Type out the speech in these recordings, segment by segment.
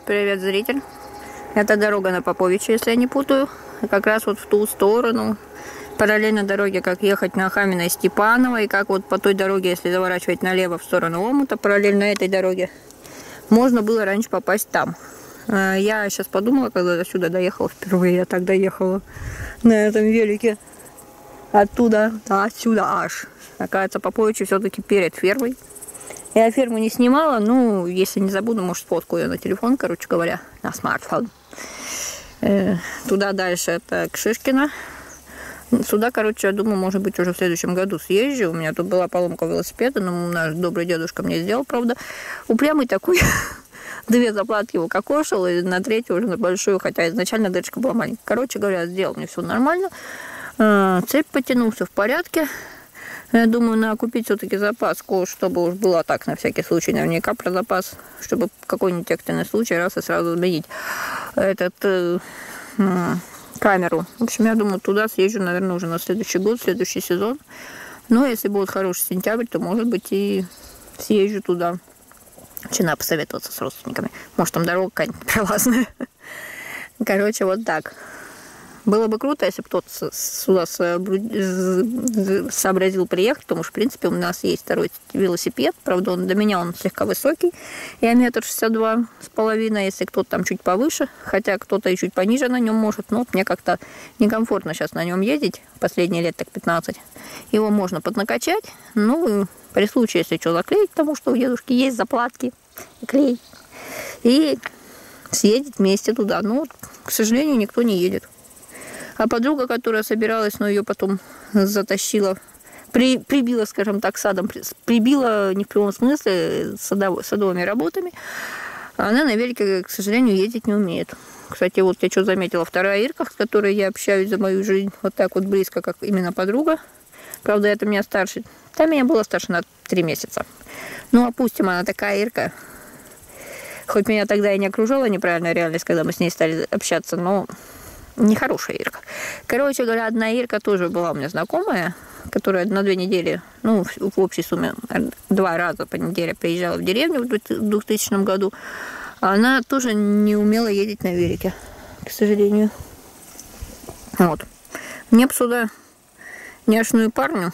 Привет, зритель. Это дорога на Поповича, если я не путаю. Как раз вот в ту сторону. Параллельно дороге, как ехать на Хамина и Степанова. И как вот по той дороге, если заворачивать налево в сторону Омута, параллельно этой дороге, можно было раньше попасть там. Я сейчас подумала, когда до сюда доехала впервые, я так доехала на этом велике. Оттуда, отсюда аж. Оказывается, Поповичи все-таки перед фермой. Я ферму не снимала, ну, если не забуду, может, сфоткаю ее на телефон, короче говоря, на смартфон. Туда дальше это к Шишкино. Сюда, короче, я думаю, может быть, уже в следующем году съезжу. У меня тут была поломка велосипеда, но наш добрый дедушка мне сделал, правда. Упрямый такой. 2 заплатки его кокошил, и на 3-ю уже на большую, хотя изначально дырочка была маленькая. Короче говоря, сделал мне все нормально. Цепь потянул, все в порядке. Я думаю, надо купить все-таки запаску, чтобы уж была так, на всякий случай, наверняка про запас, чтобы какой-нибудь экстренный случай раз и сразу заменить камеру. В общем, я думаю, туда съезжу, наверное, уже на следующий год, следующий сезон. Но если будет хороший сентябрь, то, может быть, и съезжу туда. Че, надо посоветоваться с родственниками. Может, там дорога какая-нибудь пролазная. Короче, вот так. Было бы круто, если бы кто-то сюда сообразил приехать, потому что, в принципе, у нас есть второй велосипед. Правда, до меня он слегка высокий. Я 1,62 с половиной, если кто-то там чуть повыше. Хотя кто-то и чуть пониже на нем может. Но мне как-то некомфортно сейчас на нем ездить. Последние лет так 15. Его можно поднакачать. Ну, при случае, если что, заклеить, потому что у дедушки есть заплатки и клей. И съездить вместе туда. Но, к сожалению, никто не едет. А подруга, которая собиралась, но ее потом затащила, прибила, скажем так, садом, прибила не в прямом смысле садовыми работами, она на велике, к сожалению, ездить не умеет. Кстати, вот я что заметила, вторая Ирка, с которой я общаюсь за мою жизнь, вот так вот близко, как именно подруга. Правда, это меня старше, там меня было старше на 3 месяца. Ну, опустим, она такая Ирка. Хоть меня тогда и не окружала неправильная реальность, когда мы с ней стали общаться, но... Нехорошая Ирка. Короче говоря, одна Ирка тоже была у меня знакомая, которая на 2 недели, ну, в общей сумме 2 раза по неделе приезжала в деревню в 2000 году. Она тоже не умела ездить на велике, к сожалению. Вот. Мне бы сюда няшную парню,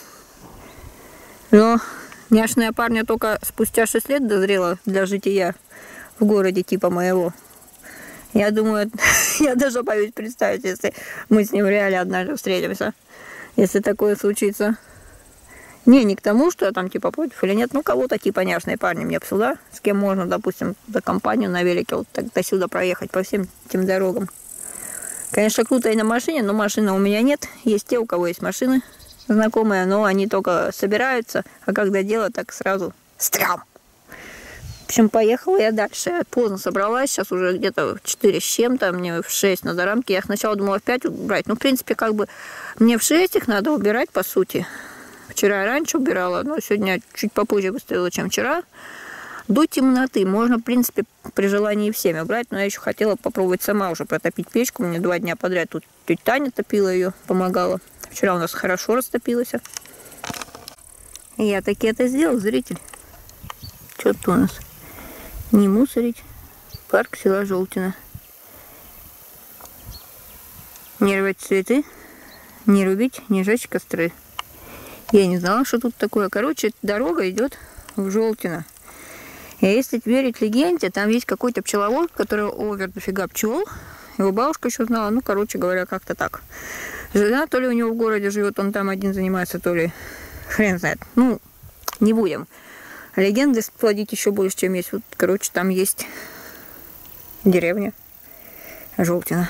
но няшная парня только спустя 6 лет дозрела для жития в городе типа моего. Я думаю, я даже боюсь представить, если мы с ним реально однажды встретимся. Если такое случится. Не к тому, что я там типа против или нет. Ну, кого-то типа няшные парни мне бы сюда. С кем можно, допустим, за компанию на велике вот так до сюда проехать по всем этим дорогам. Конечно, круто и на машине, но машины у меня нет. Есть те, у кого есть машины знакомые, но они только собираются. А когда дело, так сразу стрям. В общем, поехала я дальше. Я поздно собралась, сейчас уже где-то в 4 с чем-то, мне в 6 надо рамки. Я сначала думала в 5 убрать. Ну, в принципе, как бы мне в 6 их надо убирать, по сути. Вчера я раньше убирала, но сегодня чуть попозже выставила, чем вчера. До темноты можно, в принципе, при желании всеми убрать, но я еще хотела попробовать сама уже протопить печку. Мне 2 дня подряд тут тетя Таня топила ее, помогала. Вчера у нас хорошо растопилась. И я таки это сделал, зритель. Что тут у нас? Не мусорить. Парк села Желтина. Не рвать цветы, не рубить, не жечь костры. Я не знала, что тут такое. Короче, дорога идет в Желтино. И если верить легенде, там есть какой-то пчеловод, у которого овер дофига пчел. Его бабушка еще знала. Ну, короче говоря, как-то так. Жена то ли у него в городе живет, он там один занимается, то ли хрен знает. Ну, не будем. Легенды плодить еще больше, чем есть. Вот, короче, там есть деревня Желтина.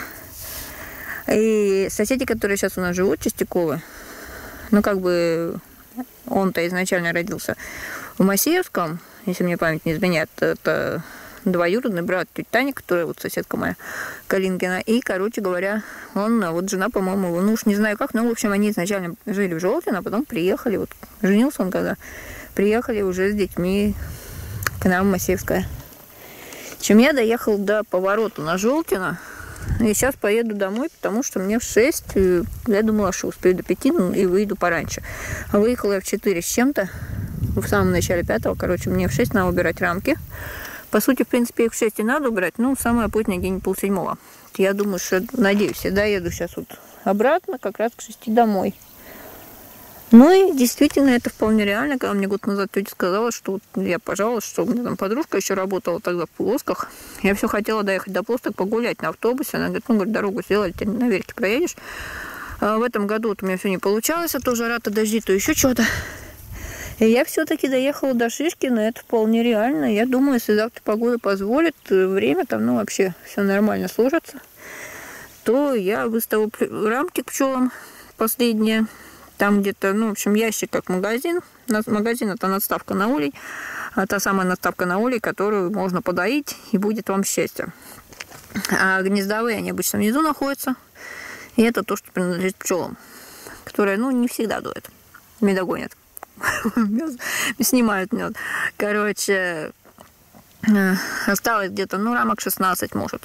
И соседи, которые сейчас у нас живут, Чистяковы, ну, как бы, он-то изначально родился в Масеевском, если мне память не изменяет, это двоюродный брат тети Тани, которая вот соседка моя, Калинкина. И, короче говоря, он, вот жена, по-моему, ну уж не знаю как, но, в общем, они изначально жили в Желтино, а потом приехали, вот, женился он когда... Приехали уже с детьми к нам в Масеевское. Чем я доехал до поворота на Желтино. И сейчас поеду домой, потому что мне в 6. Я думала, что успею до 5, ну, и выйду пораньше. А выехала я в 4 с чем-то. В самом начале 5. Короче, мне в 6 надо убирать рамки. По сути, в принципе, их в 6 и надо убрать, ну, самое позднее день полседьмого. Я думаю, что, надеюсь, я доеду сейчас вот обратно, как раз к 6 домой. Ну и действительно, это вполне реально, когда мне год назад тетя сказала, что вот я пожаловалась, что у меня там подружка еще работала тогда в Плосках. Я все хотела доехать до Плосток, погулять на автобусе. Она говорит, ну, говорит, дорогу сделали, ты на велике проедешь. А в этом году вот у меня все не получалось, а то жара, то дожди, то еще что-то. И я все-таки доехала до Шишкина, это вполне реально. Я думаю, если завтра погода позволит, время там, ну, вообще все нормально сложится, то я выставлю рамки к пчелам последние. Там где-то, ну, в общем, ящик как магазин. Магазин – это надставка на улей. Та самая надставка на улей, которую можно подоить, и будет вам счастье. А гнездовые, они обычно внизу находятся. И это то, что принадлежит пчелам, которые, ну, не всегда дуют. Медогонят. Снимают мед. Короче, осталось где-то, ну, рамок 16, может.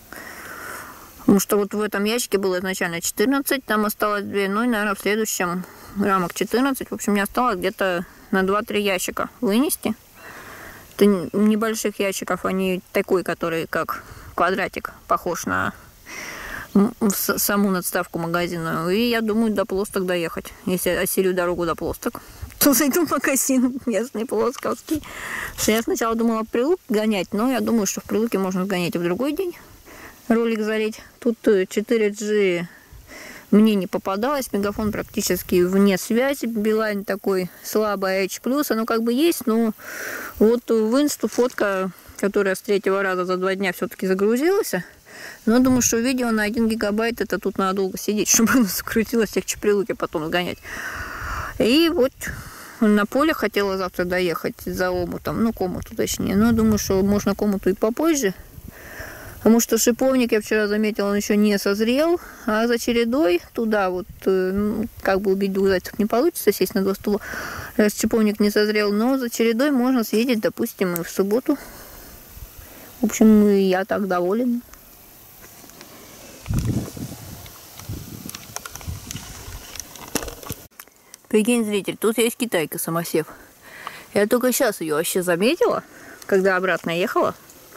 Потому что вот в этом ящике было изначально 14, там осталось 2, ну и, наверное, в следующем рамок 14. В общем, мне осталось где-то на 2-3 ящика вынести. Это небольших ящиков, они такой, который как квадратик, похож на саму надставку магазинную. И я думаю, до Плосток доехать. Если осилю дорогу до Плосток, то зайду в магазин местный плосковский. Что я сначала думала в Прилук гонять, но я думаю, что в Прилуке можно сгонять и в другой день. Ролик залить. Тут 4G мне не попадалось. Мегафон практически вне связи. Билайн такой слабый, H+. Оно как бы есть, но вот в инсту фотка, которая с 3-го раза за 2 дня все-таки загрузилась. Но думаю, что видео на 1 гигабайт это тут надо долго сидеть, чтобы оно закрутилось, всех Чеприлуки потом сгонять. И вот на поле хотела завтра доехать за омутом. Ну, к омуту точнее. Но думаю, что можно к омуту и попозже. Потому что шиповник, я вчера заметила, он еще не созрел, а за чередой туда вот, как бы убить 2 зайцев не получится, сесть на 2 стула, раз шиповник не созрел, но за чередой можно съездить, допустим, и в субботу. В общем, я так доволен. Прикинь, зритель, тут есть китайка самосев. Я только сейчас ее вообще заметила, когда обратно ехала.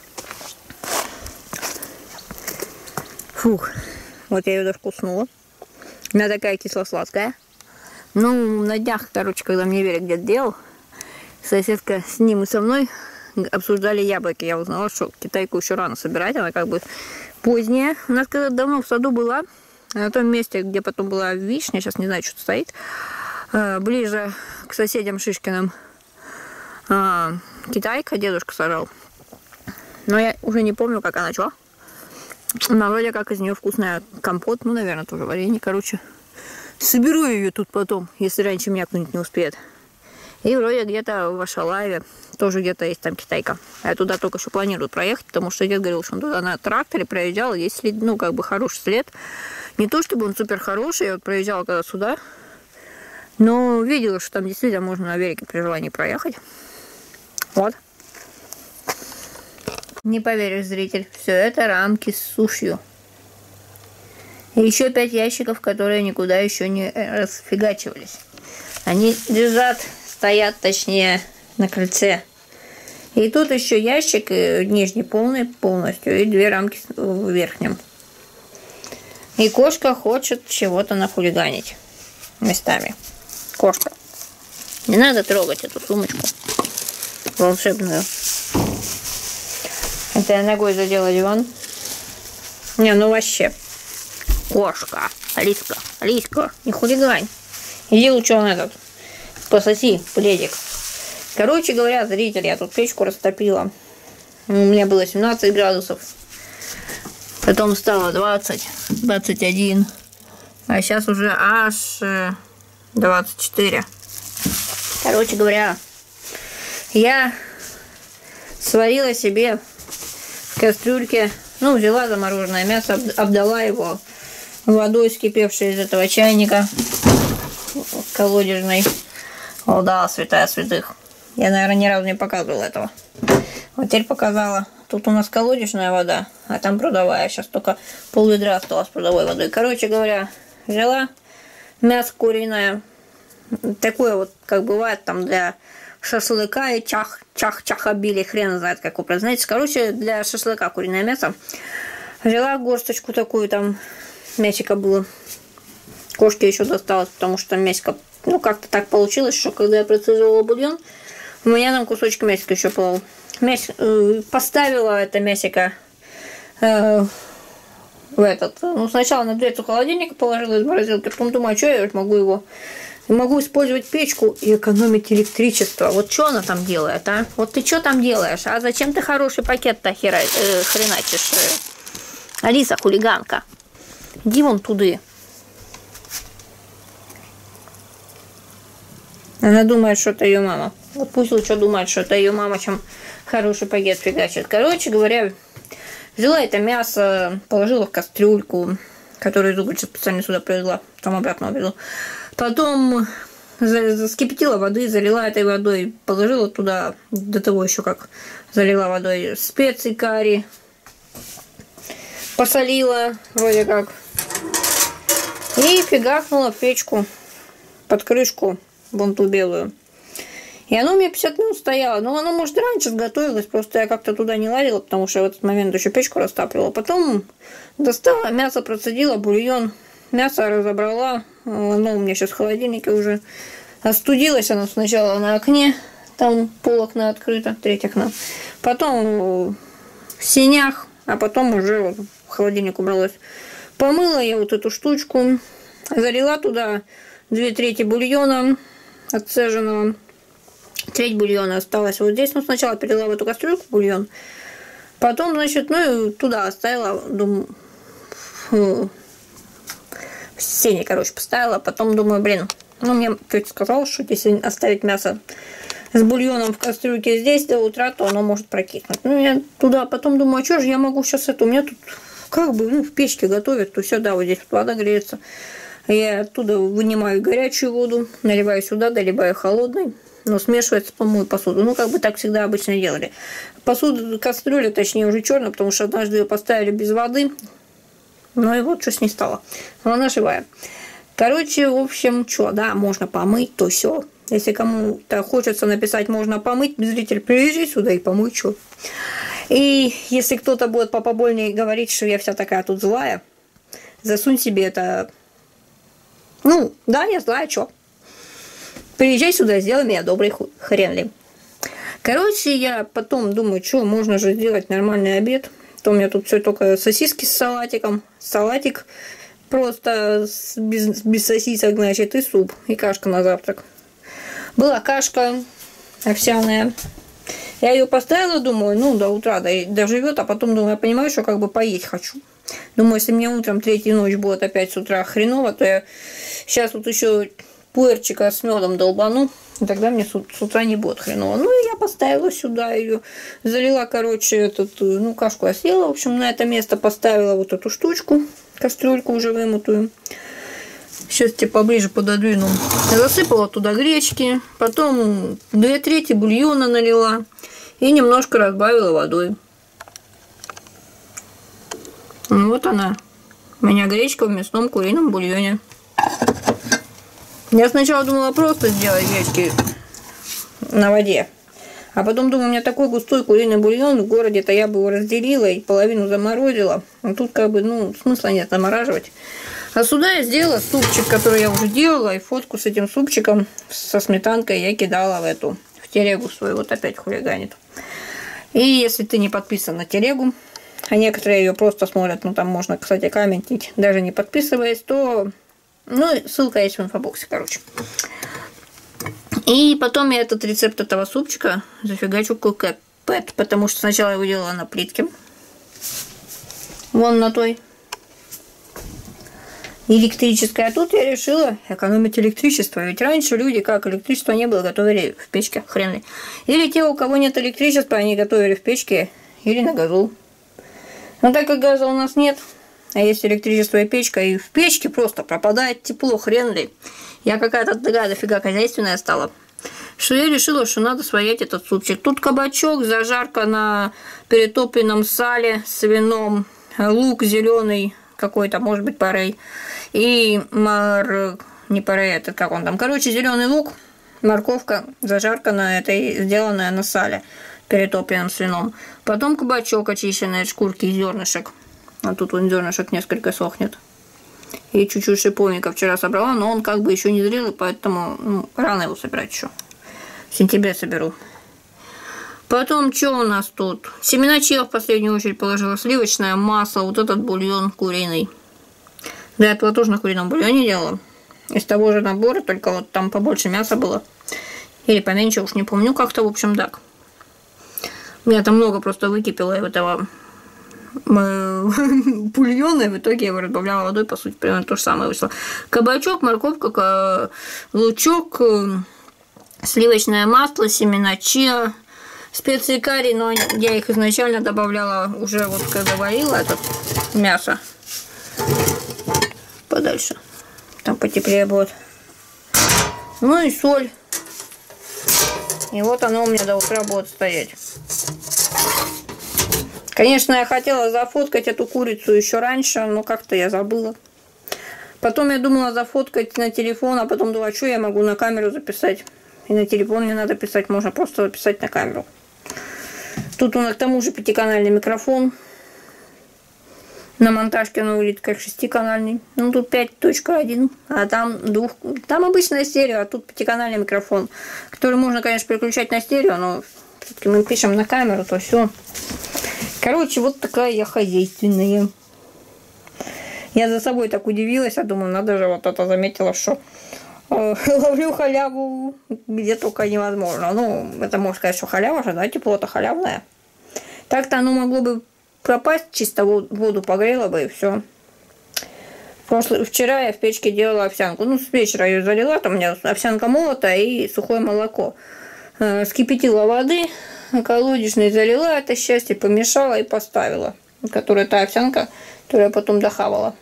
Фух, вот я ее даже вкуснула. Она такая кисло-сладкая. Ну, на днях, короче, когда мне Верик где-то делал, соседка с ним и со мной обсуждали яблоки. Я узнала, что китайку еще рано собирать, она как бы поздняя. У нас когда давно в саду была, на том месте, где потом была вишня, сейчас не знаю, что стоит, ближе к соседям Шишкиным, китайка дедушка сажал. Но я уже не помню, как она шла. Но вроде как из нее вкусная компот, ну, наверное, тоже варенье, короче. Соберу ее тут потом, если раньше меня кто-нибудь не успеет. И вроде где-то в Ашалаеве тоже где-то есть там китайка. Я туда только еще планирую проехать, потому что дед говорил, что он туда на тракторе проезжал, есть след, ну, как бы хороший след. Не то, чтобы он супер хороший, я вот проезжала когда сюда, но видела, что там действительно можно на велике при желании проехать. Вот. Не поверишь, зритель, все это рамки с сушью. И еще 5 ящиков, которые никуда еще не расфигачивались. Они лежат, стоят, точнее, на крыльце. И тут еще ящик нижний полный полностью, и 2 рамки в верхнем. И кошка хочет чего-то нахулиганить местами. Кошка. Не надо трогать эту сумочку волшебную. Это я ногой задела диван. Не, ну вообще. Кошка. Алиска, Алиска, не хулигань. Иди лучше он этот. Пососи пледик. Короче говоря, зритель, я тут печку растопила. У меня было 17 градусов. Потом стало 20, 21. А сейчас уже аж 24. Короче говоря, я сварила себе в кастрюльке, ну, взяла замороженное мясо, обдала его водой, вскипевшей из этого чайника колодежной. О, да, святая святых. Я, наверное, ни разу не показывала этого. Вот теперь показала. Тут у нас колодежная вода, а там прудовая. Сейчас только пол-ведра осталось прудовой водой. Короче говоря, взяла мясо куриное. Такое вот, как бывает там для шашлыка и чах-чах-чахобили, хрен знает, как его знаете. Короче, для шашлыка куриное мясо. Взяла горсточку такую, там мясика было. Кошке еще досталось, потому что мясика, ну, как-то так получилось, что когда я процеживала бульон, у меня там кусочки мясика еще плавал. Поставила это мясика в этот. Ну, сначала на дверцу холодильника положила из морозилки, потом думаю, а что я могу его... Могу использовать печку и экономить электричество. Вот что она там делает, а? Вот ты что там делаешь? А зачем ты хороший пакет-то хреначишь? Алиса, хулиганка. Иди вон туда. Она думает, что это ее мама. Вот пусть лучше думает, что это ее мама, чем хороший пакет фигачит. Короче говоря, взяла это мясо, положила в кастрюльку, которую из Углича специально сюда привезла, там обратно увезла. Потом вскипятила воды, залила этой водой, положила туда, до того еще как залила водой, специи карри, посолила вроде как, и фигакнула в печку под крышку, вон ту белую. И оно у меня 50 минут стояло. Но оно, может, раньше сготовилось, просто я как-то туда не ладила, потому что в этот момент еще печку растапливала. Потом достала, мясо процедила, бульон, мясо разобрала. Оно у меня сейчас в холодильнике уже остудилось. Оно сначала на окне, там пол окна открыто, треть окна. Потом в сенях, а потом уже вот в холодильник убралась. Помыла я вот эту штучку, залила туда 2/3 бульона отцеженного. Треть бульона осталась вот здесь. Ну, сначала перелила в эту кастрюльку бульон. Потом, значит, ну и туда оставила, думаю, в сене, короче, поставила. Потом думаю, блин, ну, мне тетя сказала, что если оставить мясо с бульоном в кастрюльке здесь до утра, то оно может прокиснуть. Ну, я туда потом думаю, а что же я могу сейчас это? У меня тут как бы, ну, в печке готовят, то сюда вот здесь вода греется. Я оттуда вынимаю горячую воду, наливаю сюда, доливаю холодной. Но смешивается, помою посуду. Ну, как бы так всегда обычно делали. Посуду, кастрюля, точнее, уже черная, потому что однажды ее поставили без воды. Ну, и вот что с ней стало. Но она живая. Короче, в общем, что, да, можно помыть, то все. Если кому-то хочется написать, можно помыть, зритель, приезжай сюда и помой, что. И если кто-то будет попобольнее говорить, что я вся такая тут злая, засунь себе это... Ну, да, я злая, что. Приезжай сюда, сделай меня добрый хрен ли. Короче, я потом думаю, что, можно же сделать нормальный обед. То у меня тут все только сосиски с салатиком. Салатик просто без сосисок, значит, и суп. И кашка на завтрак. Была кашка овсяная. Я ее поставила, думаю, ну, до утра доживет, а потом, думаю, я понимаю, что как бы поесть хочу. Думаю, если мне утром третью ночь будет опять с утра хреново, то я сейчас вот еще... пуэрчика с медом долбану, и тогда мне с утра не будет хреново. Ну, и я поставила сюда ее, залила, короче, ну, кашку я съела, в общем, на это место поставила вот эту штучку, кастрюльку уже вымытую. Сейчас тебе поближе пододвину. Засыпала туда гречки, потом 2/3 бульона налила и немножко разбавила водой. Вот она, у меня гречка в мясном курином бульоне. Я сначала думала просто сделать гречки на воде. А потом думаю, у меня такой густой куриный бульон в городе-то я бы его разделила и половину заморозила. А тут как бы, ну, смысла нет замораживать. А сюда я сделала супчик, который я уже делала. И фотку с этим супчиком со сметанкой я кидала в телегу свою. Вот опять хулиганит. И если ты не подписан на телегу, а некоторые ее просто смотрят, ну там можно, кстати, комментить, даже не подписываясь, то... Ну, ссылка есть в инфобоксе, короче. И потом я этот рецепт этого супчика зафигачу кукэт, потому что сначала я его делала на плитке. Вон на той. Электрическая. А тут я решила экономить электричество. Ведь раньше люди, как электричества не было, готовили в печке. Хрен ли. Или те, у кого нет электричества, они готовили в печке или на газу. Но так как газа у нас нет, а есть электричество и печка, и в печке просто пропадает тепло, хрен ли. Я какая-то такая дофига хозяйственная стала, что я решила, что надо сварить этот супчик. Тут кабачок, зажарка на перетопленном сале с вином, лук зеленый какой-то, может быть, порей, и не порей, это как он там, короче, зеленый лук, морковка зажарканная, это и сделанная на сале, перетопленном свином. Потом кабачок очищенный от шкурки и зернышек. А тут вон зернышек несколько сохнет. И чуть-чуть шиповника вчера собрала, но он как бы еще не зрелый, поэтому рано его собирать еще. В сентябре соберу. Потом, что у нас тут? Семена чиа в последнюю очередь положила, сливочное масло, вот этот бульон куриный. До этого тоже на курином бульоне делала. Из того же набора, только вот там побольше мяса было. Или поменьше, уж не помню как-то, в общем, так. У меня там много просто выкипело этого бульона, и в итоге я его разбавляла водой, по сути, примерно то же самое вышло. Кабачок, морковка, лучок, сливочное масло, семена чиа, специи карри, но я их изначально добавляла уже вот когда варила это мясо. Подальше. Там потеплее будет. Ну и соль. И вот оно у меня до утра будет стоять. Конечно, я хотела зафоткать эту курицу еще раньше, но как-то я забыла. Потом я думала зафоткать на телефон, а потом думала, что я могу на камеру записать. И на телефон не надо писать, можно просто записать на камеру. Тут у нас к тому же 5-канальный микрофон. На монтажке он выглядит как 6-канальный. Ну, тут 5.1, а там там обычная стерео, а тут 5-канальный микрофон, который можно, конечно, переключать на стерео, но все-таки мы пишем на камеру, то все. Короче, вот такая я хозяйственная. Я за собой так удивилась, я думаю, надо же, вот это заметила, что ловлю халяву где только невозможно. Ну, это можно сказать, что халява же, да, тепло-то халявное. Так-то оно могло бы пропасть, чисто воду погрело бы и все. Вчера я в печке делала овсянку. Ну, с вечера ее залила, там у меня овсянка молотая и сухое молоко. Скипятила воды, колодежной залила это счастье, помешала и поставила. Которая та овсянка, которую я потом дохавала.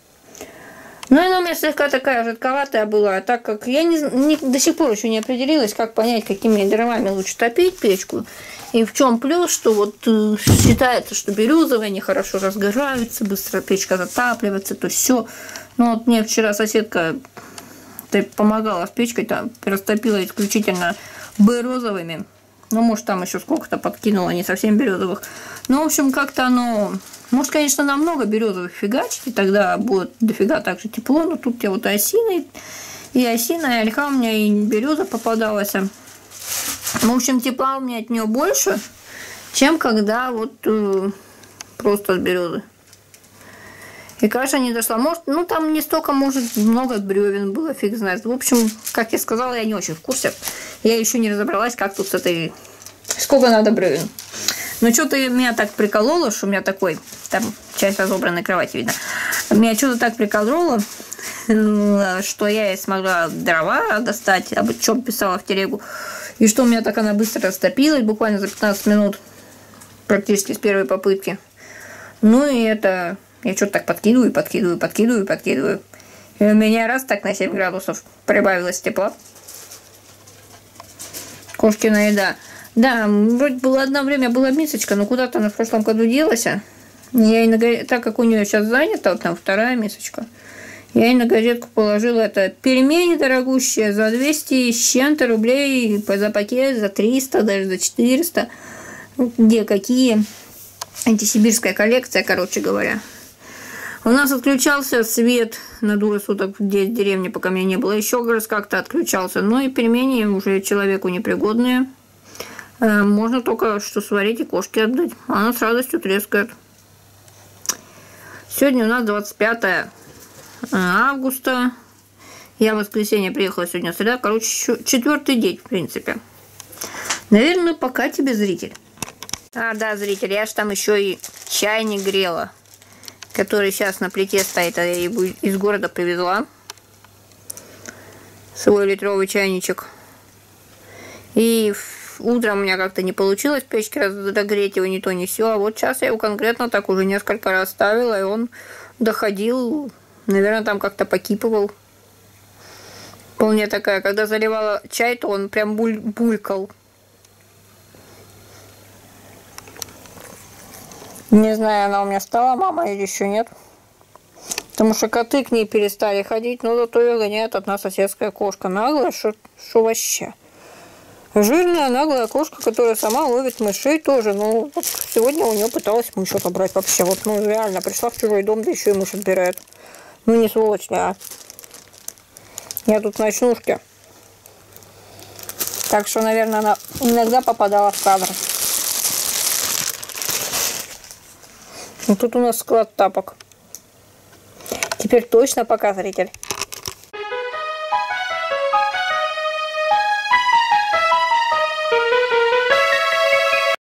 Ну, она у меня слегка такая жидковатая была, так как я до сих пор еще не определилась, как понять, какими дровами лучше топить печку. И в чем плюс, что вот считается, что березовые, они хорошо разгораются, быстро печка затапливается, то все. Ну, вот мне вчера соседка помогала с печкой, там растопила исключительно березовыми. Ну, может, там еще сколько-то подкинула, не совсем березовых. Ну, в общем, как-то оно... Может, конечно, намного березовых фигачить, и тогда будет дофига так же тепло, но тут я вот осина, и ольха у меня, и береза попадалась. В общем, тепла у меня от нее больше, чем когда вот просто с березы. И каша не дошла. Может, ну там не столько, может, много бревен было, фиг знает. В общем, как я сказала, я не очень в курсе. Я еще не разобралась, как тут с этой... Сколько надо бревен. Но что-то меня так прикололо, что у меня такой... Там часть разобранной кровати видно. Меня что-то так прикололо, что я смогла дрова достать, об чем писала в телегу. И что у меня так она быстро растопилась, буквально за 15 минут, практически с первой попытки. Ну и это... Я что-то так подкидываю. И у меня раз так на 7 градусов прибавилось тепла. Кошкина еда. Да, вроде было одно время была мисочка, но куда-то она в прошлом году делась. Так как у нее сейчас занята, вот там вторая мисочка, я ей на газетку положила это пельмени дорогущие за 200 с чем-то рублей за пакет, за 300, даже за 400. Где какие. Антисибирская коллекция, короче говоря. У нас отключался свет на двое суток в деревне, пока меня не было. Еще раз как-то отключался. Ну и пельмени уже человеку непригодные. Можно только что сварить и кошке отдать. Она с радостью трескает. Сегодня у нас 25 августа. Я в воскресенье приехала, сегодня среда. Короче, 4-й день, в принципе. Наверное, пока тебе, зритель. А, да, зритель, я же там еще и чайник грела, который сейчас на плите стоит. Я его из города привезла. Свой литровый чайничек. И утром у меня как-то не получилось в печке разогреть его ни то ни сё. А вот сейчас я его конкретно так уже несколько раз ставила, и он доходил. Наверное, там как-то покипывал. Вполне такая, когда заливала чай, то он прям булькал. Не знаю, она у меня стала, мама, или еще нет. Потому что коты к ней перестали ходить, но зато ее гоняет одна соседская кошка. Наглая, что вообще. Жирная, наглая кошка, которая сама ловит мышей тоже. Ну, вот сегодня у нее пыталась мышь отобрать вообще. Вот, ну, реально, пришла в чужой дом, да еще и мышь отбирает. Ну, не сволочь, а. Я тут в ночнушке. Так что, наверное, она иногда попадала в кадр. И тут у нас склад тапок. Теперь точно пока, зритель.